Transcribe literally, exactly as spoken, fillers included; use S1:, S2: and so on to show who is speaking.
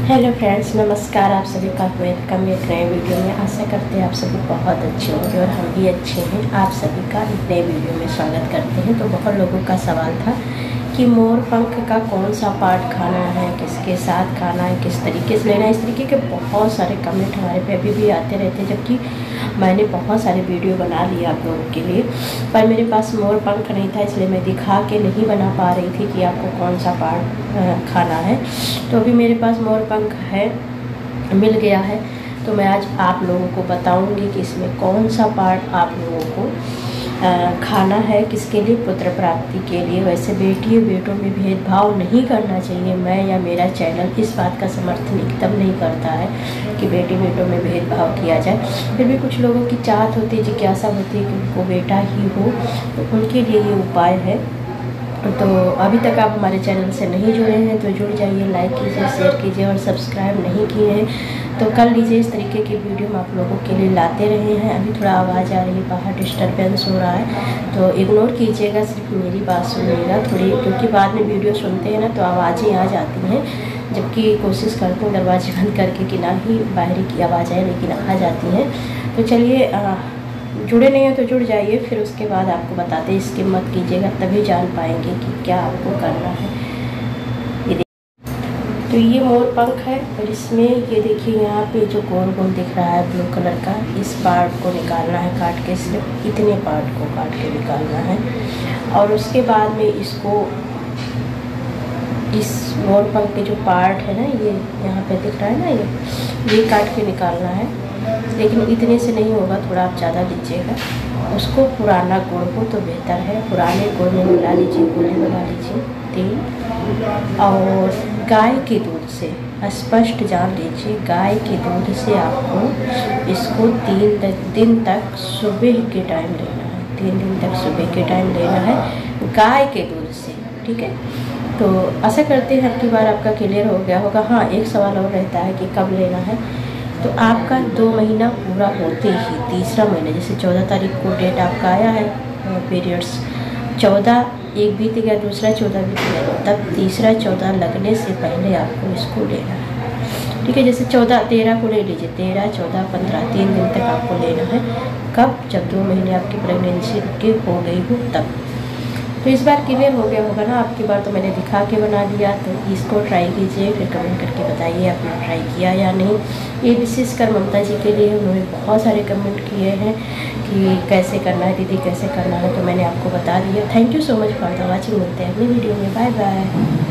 S1: Hello friends, नमस्कार। आप सभी का वेलकम एक नए वीडियो में। आशा करते हैं आप सभी बहुत अच्छे होंगे और हम भी अच्छे हैं। आप सभी का एक नए वीडियो में स्वागत करते हैं। तो बहुत लोगों का सवाल था कि मोर पंख का कौन सा पार्ट खाना है, किसके साथ खाना है, किस तरीके से लेना है। इस तरीके के बहुत सारे कमेंट हमारे पे अभी भी आते रहते हैं, jabki मैंने बहुत सारे वीडियो बना लिए आप लोगों के लिए, पर मेरे पास मोर पंख नहीं था, इसलिए मैं दिखा के नहीं बना पा रही थी कि आपको कौन सा पार्ट खाना है। तो अभी मेरे पास मोर पंख है, मिल गया है, तो मैं आज आप लोगों को बताऊंगी कि इसमें कौन सा पार्ट आप लोगों को खाना है, किसके लिए, पुत्र प्राप्ति के लिए। वैसे बेटी बेटों में भेदभाव नहीं करना चाहिए। मैं या मेरा चैनल इस बात का समर्थन एकदम नहीं करता है कि बेटी बेटों में भेदभाव किया जाए। फिर भी कुछ लोगों की चाहत होती है, जिज्ञासा होती है कि उनको बेटा ही हो, तो उनके लिए ये उपाय है। तो अभी तक आप हमारे चैनल से नहीं जुड़े हैं तो जुड़ जाइए, लाइक कीजिए, शेयर कीजिए और सब्सक्राइब नहीं किए हैं तो कर लीजिए। इस तरीके की वीडियो हम आप लोगों के लिए लाते रहे हैं। अभी थोड़ा आवाज़ आ रही है, बाहर डिस्टर्बेंस हो रहा है तो इग्नोर कीजिएगा, सिर्फ मेरी बात सुनिएगा थोड़ी, क्योंकि बाद में वीडियो सुनते हैं ना तो आवाज़ें आ जाती हैं, जबकि कोशिश करते हैं दरवाजे बंद करके कि ना ही बाहरी की आवाज़ आए, लेकिन आ जाती हैं। तो चलिए, जुड़े नहीं हैं तो जुड़ जाइए, फिर उसके बाद आपको बताते हैं। स्किप मत कीजिएगा, तभी जान पाएंगे कि क्या आपको करना है। ये तो ये मोर पंख है और इसमें ये देखिए यहाँ पे जो गोल गोल दिख रहा है ब्लू कलर का, इस पार्ट को निकालना है काट के, सिर्फ इतने पार्ट को काट के निकालना है। और उसके बाद में इसको, इस मोर पंख के जो पार्ट है ना, ये यहाँ पे दिख रहा है ना, ये ये काट के निकालना है। लेकिन इतने से नहीं होगा, थोड़ा आप ज़्यादा लीजिएगा। उसको पुराना गुड़ हो तो बेहतर है, पुराने गुड़ में मिला लीजिए, गुड़ बना लीजिए तेल, और गाय के दूध से, स्पष्ट जान लीजिए, गाय के दूध से आपको इसको तीन दिन तक सुबह के टाइम लेना है। तीन दिन तक सुबह के टाइम लेना है गाय के दूध से, ठीक है। तो आशा करते हैं आपकी बार आपका क्लियर हो गया होगा। हाँ, एक सवाल और रहता है कि कब लेना है। तो आपका दो महीना पूरा होते ही तीसरा महीना, जैसे चौदह तारीख को डेट आपका आया है पीरियड्स, चौदह एक बीत गया, दूसरा चौदह बीत गया, तब तीसरा चौदह लगने से पहले आपको इसको लेना है, ठीक है। जैसे चौदह तेरह को ले लीजिए, तेरह चौदह पंद्रह तीन दिन तक आपको लेना है। कब? जब दो महीने आपकी प्रेगनेंसी की हो गई हो तब। तो इस बार क्लियर हो गया होगा ना आपकी बार, तो मैंने दिखा के बना दिया। तो इसको ट्राई कीजिए, फिर कमेंट करके बताइए आपने ट्राई किया या नहीं। ये विशेषकर ममता जी के लिए, उन्होंने बहुत सारे कमेंट किए हैं कि कैसे करना है दीदी, कैसे करना है, तो मैंने आपको बता दिया। Thank you so much for the watching. मिलते हैं अगली वीडियो में, बाय बाय।